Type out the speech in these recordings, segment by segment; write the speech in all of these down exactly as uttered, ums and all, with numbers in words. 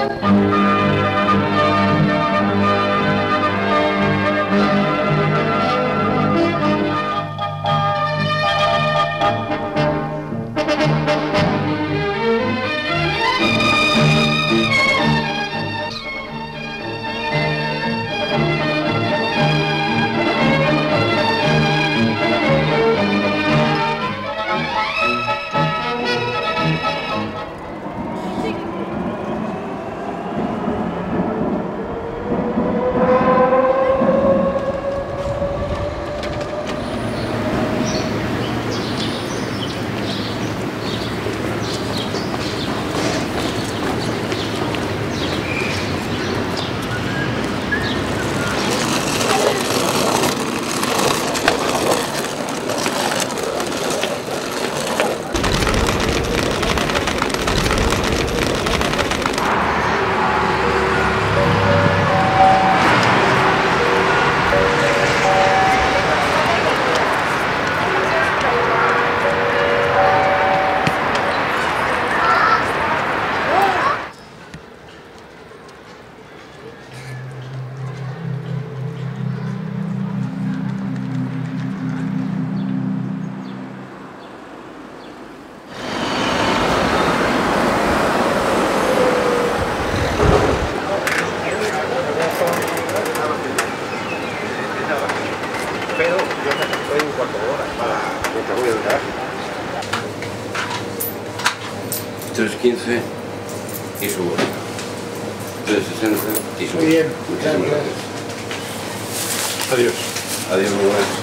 tres quince y su bola. tres sesenta y su bola. Muy bien, muchísimas gracias. gracias. Adiós. Adiós, muy buenas.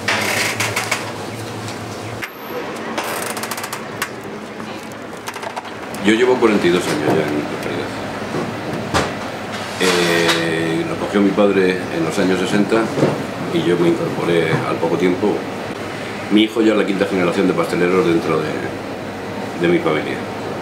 Yo llevo cuarenta y dos años ya en Prosperidad. Eh, lo cogió mi padre en los años sesenta y yo me incorporé al poco tiempo. Mi hijo ya es la quinta generación de pasteleros dentro de, de mi familia.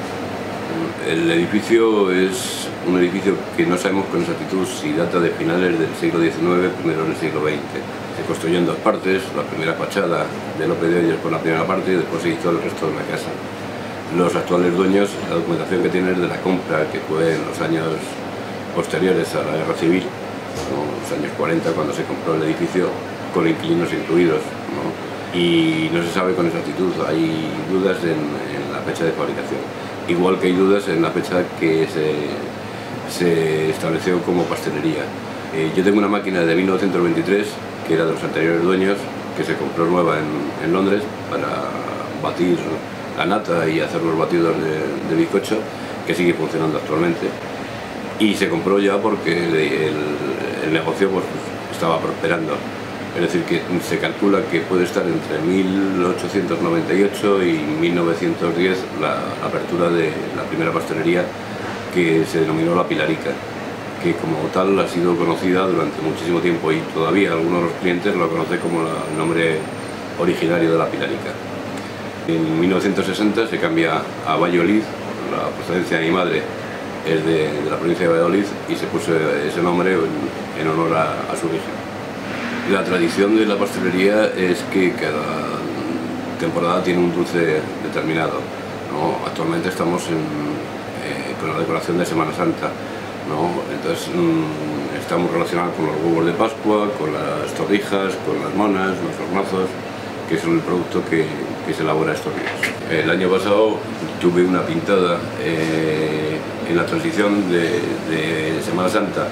El edificio es un edificio que no sabemos con exactitud si data de finales del siglo diecinueve, primeros del siglo veinte. Se construyó en dos partes, la primera fachada de Lope de Hoyos por la primera parte y después se hizo el resto de la casa. Los actuales dueños, la documentación que tienen es de la compra, que fue en los años posteriores a la Guerra Civil, ¿no? Los años cuarenta, cuando se compró el edificio con inquilinos incluidos, ¿no? Y no se sabe con exactitud, hay dudas en, en la fecha de fabricación. Igual que hay dudas en la fecha que se, se estableció como pastelería. Eh, yo tengo una máquina de mil novecientos veintitrés, que era de los anteriores dueños, que se compró nueva en, en Londres para batir la nata y hacer los batidos de, de bizcocho, que sigue funcionando actualmente. Y se compró ya porque el, el, el negocio pues, estaba prosperando. Es decir, que se calcula que puede estar entre mil ochocientos noventa y ocho y mil novecientos diez la apertura de la primera pastelería, que se denominó La Pilarica, que como tal ha sido conocida durante muchísimo tiempo y todavía algunos de los clientes lo conocen como la, el nombre originario de La Pilarica. En mil novecientos sesenta se cambia a Valladolid, la procedencia de mi madre es de, de la provincia de Valladolid y se puso ese nombre en, en honor a, a su origen. La tradición de la pastelería es que cada temporada tiene un dulce determinado, ¿no? Actualmente estamos en, eh, con la decoración de Semana Santa, ¿no? Entonces mmm, estamos relacionados con los huevos de Pascua, con las torrijas, con las monas, los hornazos, que son el producto que, que se elabora estos días. El año pasado tuve una pintada eh, en la transición de, de Semana Santa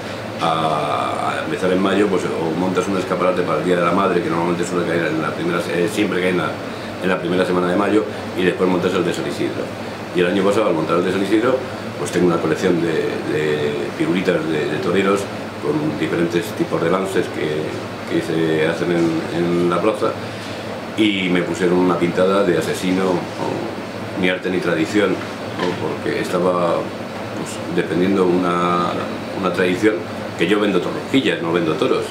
a empezar en mayo, pues o montas un escaparate para el Día de la Madre, que normalmente suele caer en la primera, eh, siempre cae en la, en la primera semana de mayo, y después montas el de San Isidro. Y el año pasado, al montar el de San Isidro, pues tengo una colección de, de figuritas de, de toreros con diferentes tipos de lances que, que se hacen en, en la plaza, y me pusieron una pintada de asesino, o, ni arte ni tradición, ¿no? Porque estaba pues, defendiendo una, una tradición, que yo vendo torrojillas, no vendo toros.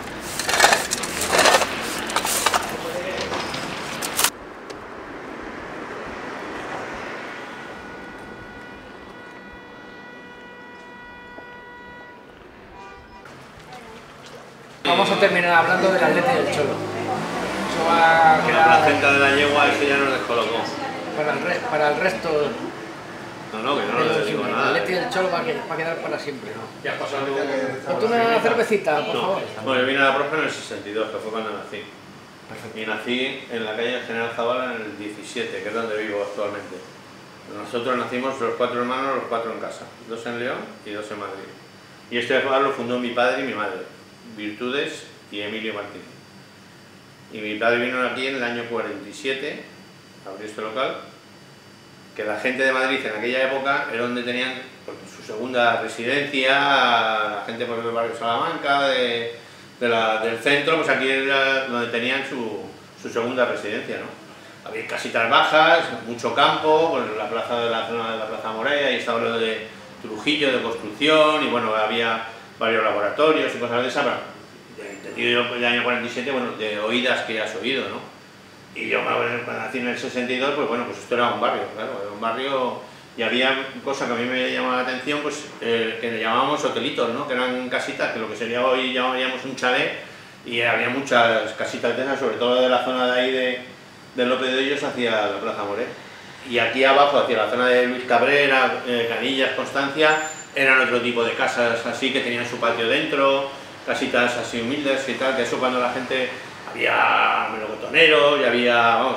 Vamos a terminar hablando del Atleti del Cholo. Eso va a Que quedar la placenta de la yegua, eso ya nos descolocó. para el, re, para el resto No, no, que no le digo El nada. Atleti del Cholo va a que- va a quedar para siempre, ¿no? Ya has pasado tú. Ponte una cervecita, por No, favor. bueno, yo vine a la profe en el sesenta y dos, que fue cuando nací. Y nací en la calle General Zavala en el diecisiete, que es donde vivo actualmente. Nosotros nacimos los cuatro hermanos, los cuatro en casa, dos en León y dos en Madrid. Y este bar lo fundó mi padre y mi madre, Virtudes y Emilio Martín. Y mi padre vino aquí en el año cuarenta y siete, abrió este local, que la gente de Madrid en aquella época era donde tenían pues, su segunda residencia, la gente por el barrio Salamanca, de, de la, del centro, pues aquí era donde tenían su, su segunda residencia, ¿no? Había casitas bajas, mucho campo, pues la plaza de la zona de la Plaza Morea, y estaba lo de Trujillo, de construcción, y bueno, había varios laboratorios y cosas de esas, pero entendido yo el año cuarenta y siete, bueno, de oídas que ya has oído, ¿no? Y yo cuando nací en el sesenta y dos, pues bueno, pues esto era un barrio, claro, era un barrio, y había cosas que a mí me llamaba la atención, pues eh, que le llamábamos hotelitos, ¿no? Que eran casitas, que lo que sería hoy llamaríamos un chalet, y había muchas casitas de esas, sobre todo de la zona de ahí de, de López de Hoyos hacia la Plaza Moré. Y aquí abajo, hacia la zona de Luis Cabrera, eh, Canillas, Constancia, eran otro tipo de casas así, que tenían su patio dentro, casitas así humildes y tal, que eso cuando la gente... Había melocotoneros y había, vamos,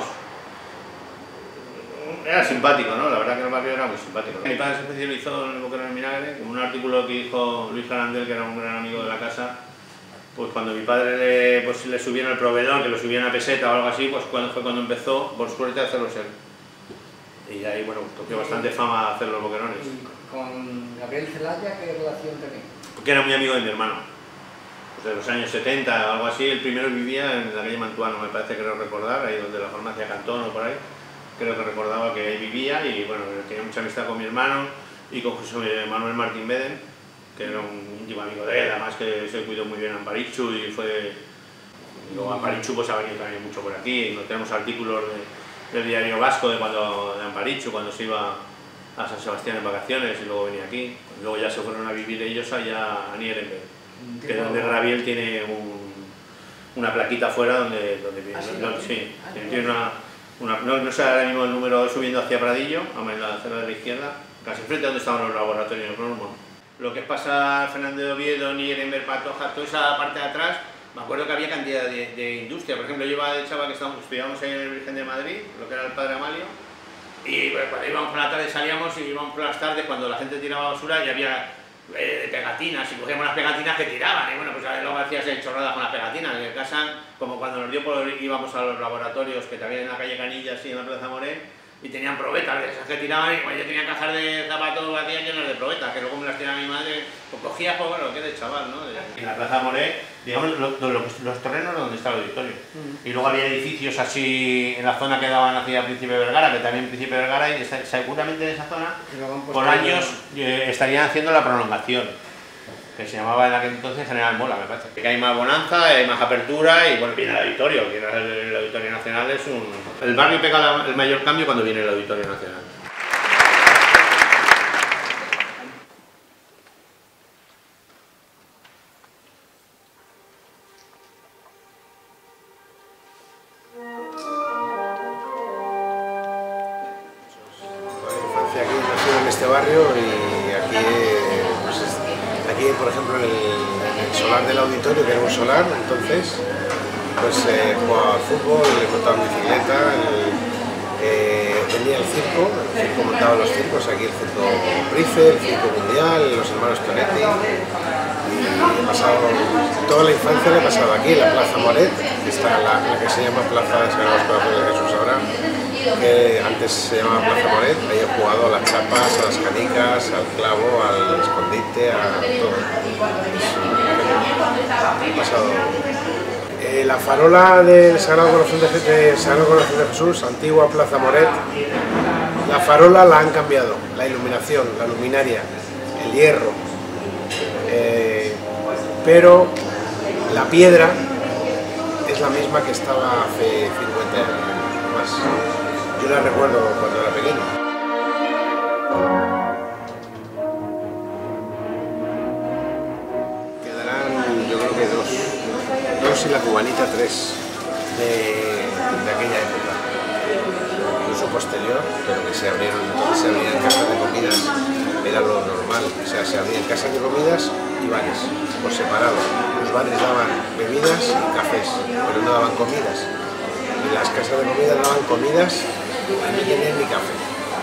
era simpático, ¿no? La verdad que el barrio era muy simpático, ¿no? Mi padre se especializó en el boquerón del vinagre, como un artículo que dijo Luis Garandel, que era un gran amigo de la casa, pues cuando mi padre le, pues, le subieron el proveedor, que lo subían a peseta o algo así, pues cuando, fue cuando empezó, por suerte, a hacerlos él. Y ahí, bueno, cogió bastante fama hacer los boquerones. ¿Y con Gabriel Celaya qué relación tenéis? Porque era muy amigo de mi hermano. De los años setenta o algo así, el primero vivía en la calle Mantuano, me parece, creo recordar, ahí donde la farmacia Cantón o por ahí, creo que recordaba que ahí vivía, y bueno, tenía mucha amistad con mi hermano y con José Manuel Martín Beden, que era un íntimo amigo de él, además que se cuidó muy bien a Amparichu, y fue... Y luego Amparichu pues ha venido también mucho por aquí, y tenemos artículos de, del diario vasco de cuando de Amparichu, cuando se iba a San Sebastián en vacaciones y luego venía aquí, luego ya se fueron a vivir ellos allá a Nierenberg, que donde Graviel tiene un, una plaquita afuera donde, donde vive. ¿Ah, sí? No, sí, Ah, tiene una, una, no, no sé ahora mismo el número subiendo hacia Pradillo, en la acera de la izquierda, casi frente a donde estaban los laboratorios de Pronumon. Lo que es pasar Fernández de Oviedo, Nierenberg, Patoja, toda esa parte de atrás, me acuerdo que había cantidad de, de industria. Por ejemplo, yo iba de chaval que estábamos, estudiábamos en el Virgen de Madrid, lo que era el Padre Amalio, y bueno, cuando íbamos por la tarde salíamos, y íbamos por las tardes cuando la gente tiraba basura y había eh, pegatinas, y cogíamos las pegatinas que tiraban, y bueno, pues luego hacías chorradas con las pegatinas. En casa, como cuando nos dio por íbamos a los laboratorios que también en la calle Canillas y en la Plaza Moré, y tenían probetas de esas que tiraban, y bueno, yo tenía cajas de zapatos vacías llenas de probetas, que luego me las tiraba mi madre, pues cogías, pues bueno, que de chaval, ¿no? De... En la Plaza Moré, digamos, los, los, los terrenos donde está el auditorio. Mm. Y luego había edificios así en la zona que daban hacia Príncipe Vergara, que también Príncipe Vergara, y está, seguramente en esa zona, por años eh, estarían haciendo la prolongación, que se llamaba en aquel entonces General Mola, me parece. Que hay más bonanza, hay más apertura, y bueno, viene el auditorio, viene el, el Auditorio Nacional, es un... El barrio pega la, el mayor cambio cuando viene el Auditorio Nacional. Mi infancia aquí nací en este barrio, y aquí, pues, aquí por ejemplo, en el, en el solar del auditorio, que era un solar, entonces, pues eh, jugaba al fútbol, le montaba en bicicleta, el, eh, tenía el circo, el circo montaba los circos, aquí el circo Price, el circo Mundial, los hermanos Tonetti, y he pasado, toda la infancia la he pasado aquí, en la Plaza Moret, que está la, la que se llama Plaza de Sagrados Corazones de Jesús ahora, que antes se llamaba Plaza Moret. Ahí he jugado a las chapas, a las canicas, al clavo, al escondite, a todo. He pasado. Eh, la farola del Sagrado Corazón de, de, Sagrado Corazón de Jesús, antigua Plaza Moret, la farola la han cambiado, la iluminación, la luminaria, el hierro, eh, pero la piedra es la misma que estaba hace cincuenta años más. Yo la recuerdo cuando era pequeño. Quedarán, yo creo que dos, dos y la cubanita tres de, de aquella época. Incluso mucho posterior, pero que se abrieron, entonces se abrían casas de comidas, era lo normal, o sea, se abrían casas de comidas y bares, por separado. Los bares daban bebidas y cafés, pero no daban comidas. Y las casas de comida daban comidas y no tenían ni café.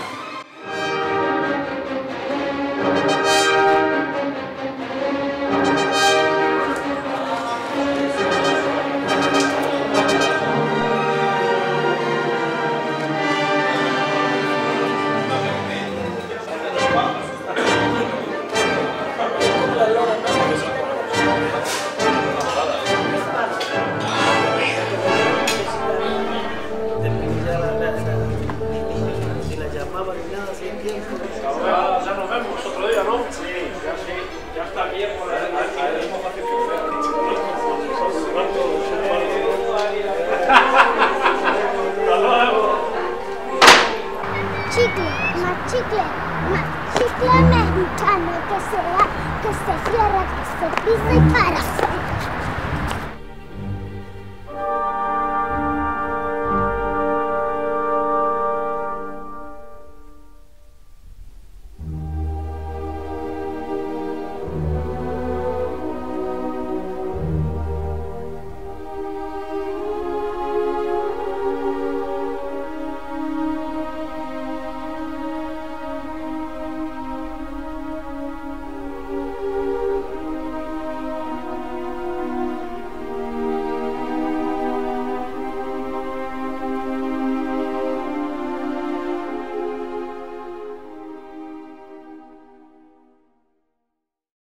Ya nos vemos otro día, ¿no? Sí, ya sí, ya está bien por ahí. Chicle, más chicle, más chicle mexicano, que sea, que se cierra, que se pisa y para.